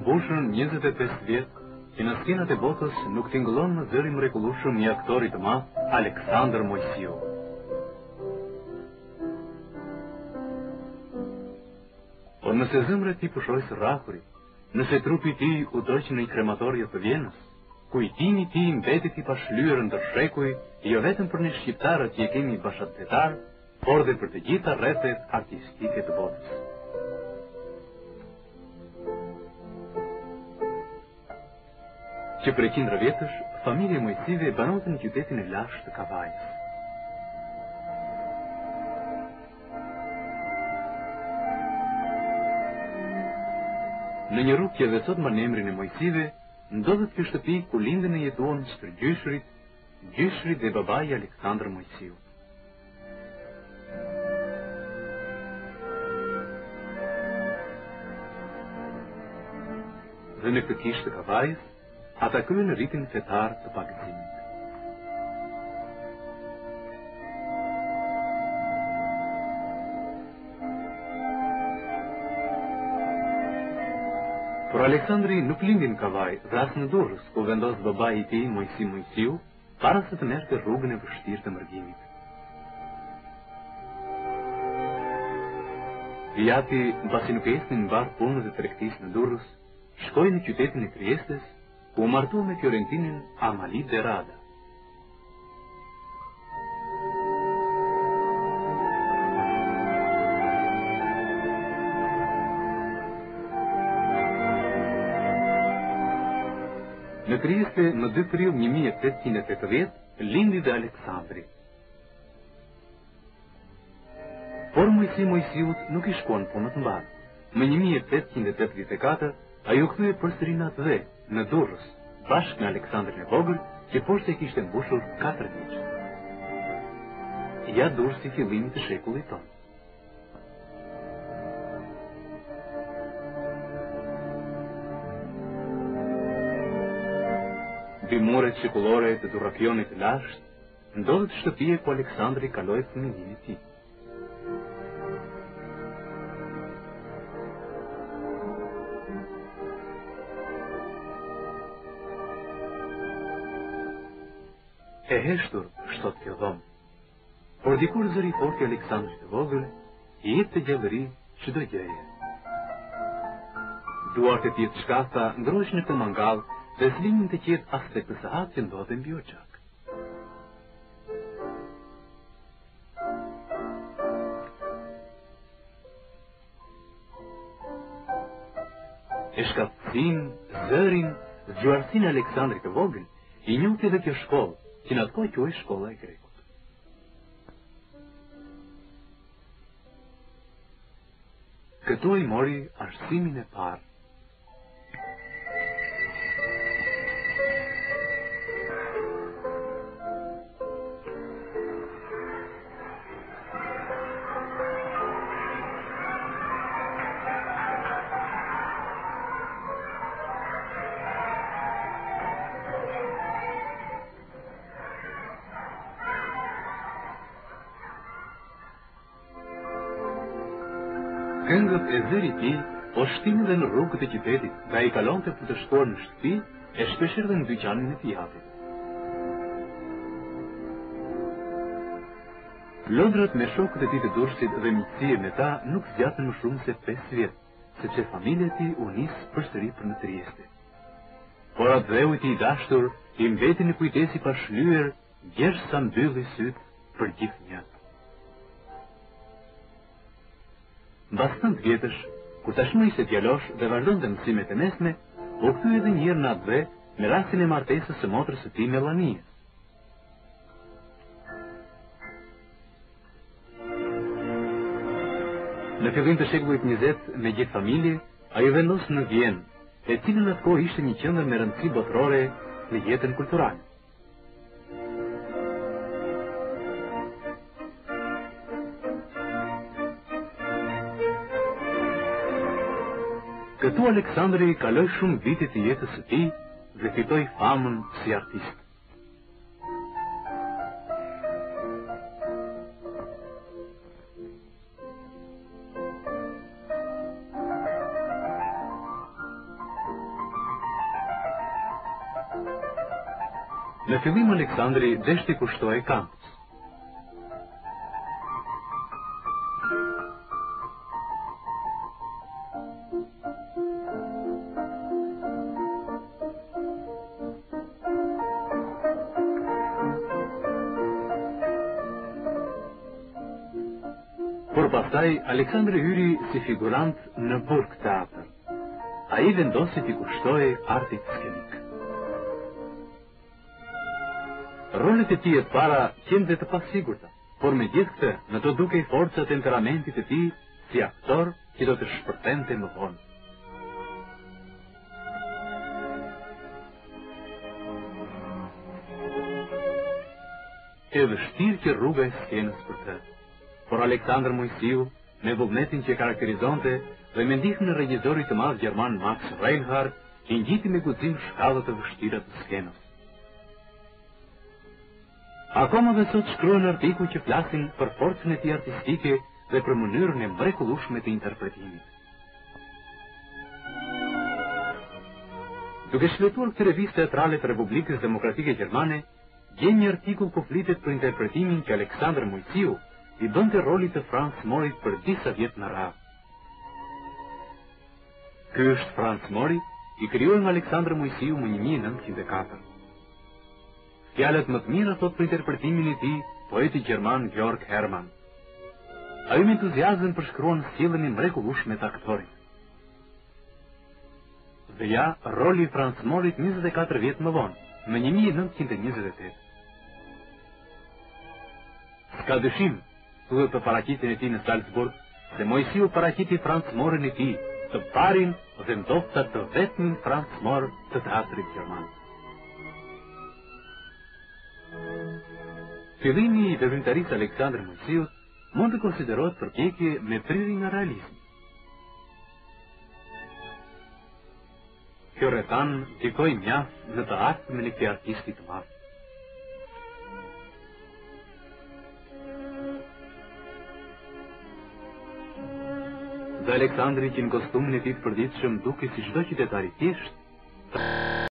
mbushur 25 vjet, që në skenat e botës nuk tingëllon më zëri mrekullueshëm i aktorit të madh Aleksandër Mojsiu. Por nëse zemra e tij pushoi së rrahuri, nëse trupi i tij u dorë në krematorium të Vjenës, kujtimi i tij mbetet i pashlyer ndër shekuj, jo vetëm për ne shqiptarët që kemi bashkëtetar, por dhe për të gjitha rrethet artistike të botës. Që për 100 vjetësh, familja Mojsive banonte në qytetin e lashtë të Kavajës. Në një rrugë që edhe sot mban emrin e Mojsive, ndodhet kjo shtëpi ku lindën e jetuan gjyshri dhe babai Aleksandër Mojsiu. Dhe në këtë kishë të Kavajës, ata kryen ritin fetar të pagëzimit. Por Aleksandri nuk lindi në Kavaj dhe as në Durrës, ku vendos babai i tij Mojsiu, para se të merrte rrugën e vështirë të mërgimit. Vijati, mbasi nuk ecnin mbar punën e tregtisë në Durrës, shkoi në qytetin e Triestes, ku u martua me Fiorentinin Amali de Rada. Në Trieste, në 2 prill 1880, lindi dhe Aleksandri. Por Mojsiut nuk I shkuan punët mbar. Më 1884, ai u kthye përsëri në atë në Durrës, bashkë me Aleksandrin e Vogël, që poshtë e kishte mbushur 4 vjeç. Ja Durrës si fillimi të shekullit tonë. Mbi muret shekullore të Durrapionit të lashtë, ndodhet shtëpia ku Aleksandri kaloi fëmijërinë e tij. E heshtur, shtot kjo dhomë, por dikur zëri fort I Aleksandrit të vogël, I jep të gjallëri çdo gjëje. Duart e tij të shkatha ngroheshin në këtë mangall dhe zlimin të qetë as tek sahat që ndodhen mbi oqak. E shkatësin, zërin, zgjuarsin e Aleksandrit të vogël, I njohti edhe kjo shkollë, që në atë kohë quhej shkolla e Grekut. Këtu I mori arsimin e parë. Këngët e zërit I tij po shtinë dhe në rrugët e qytetit, dhe I kalonte për të shkuar në shtëpi e shpeshherë dhe në dyqanin e fijatit. Lodrat me shokët e tij të Durrësit dhe miqësia me ta nuk zgjatën më shumë se 5 vjet, sepse familja e tij u nis përsëri për në Trieste. Por atë dheu I tij I dashur I mbeti në kujdes I pashlyer, gjersa mbylli syt për gjithnjë. Mbas 9 vjetësh, kur tashmë ishte djalosh dhe vazhdonte mësimet e mesme, u kthye edhe një herë në atë me rastin e martesës së motrës së tij Melanie. Në fillim të shekullit 20, me gjithë familje, ai vendos në Vjenë, e cila në atë kohë ishte një qendër me rëndësi botërore në jetën kulturale. Këtu Aleksandri kaloi shumë vite të jetës së tij dhe fitoi famën si artist. Në fillim Aleksandri deshti kushtoi Kampës. Por pastaj Aleksandri hyri si figurant në Burg Teatr. Ai vendosi t'i kushtoi artit skenik. Rolet e tij të para qenë dhe të pasigurta, por megjithatë në to dukej forca e temperamentit të tij si aktor që do të shpërthente më vonë. E vështirë që rruga e skenës për të, por Aleksandr Mojsiu, me vullnetin që karakterizonte dhe me ndihmën e regjisorit të madh gjerman Max Reinhardt, i ngjiti me guxim shkallët të vështira të skenës. Akoma dhe sot shkruan artikuj që flasin për forcën e tij artistike dhe për mënyrën e mrekullueshme të interpretimit. Duke shfletuar këtë revistë teatrale të Republikës Demokratike Gjermane, gjen një artikull ku flitet për interpretimin që Aleksandr Mojsiu i bënte rolit të Franz Morit për disa vjet në radhë. Ky është Franz Mori, i krijuar nga Aleksandr Mojsiu më 1904. Fjalët më të mira thot për interpretimin e tij poeti gjerman Georg Hermann. Ai me entuziazëm përshkruan sjelljen e mrekullueshme të aktorit. Dhe ja, roli i Franz Morit 24 vjet më vonë, në 1928. S'ka dyshim, thuhet për paraqitjen e tij në Salzburg, se Mojsiu paraqiti Franz Morin e tij, të parin dhe ndoshta të vetmin Franz Mor të teatrit gjerman. Fillimi i veprimtarisë Aleksandr Mojsiut mund të konsiderohet përpjekje me prirje nga realizmi. Kjo rrethan ndikoi mjaft në të ardhmen e këtij artisti të madh. Dhe Aleksandri që në kostumin e tij të përditshëm duke si çdo qytetar i thjeshtë,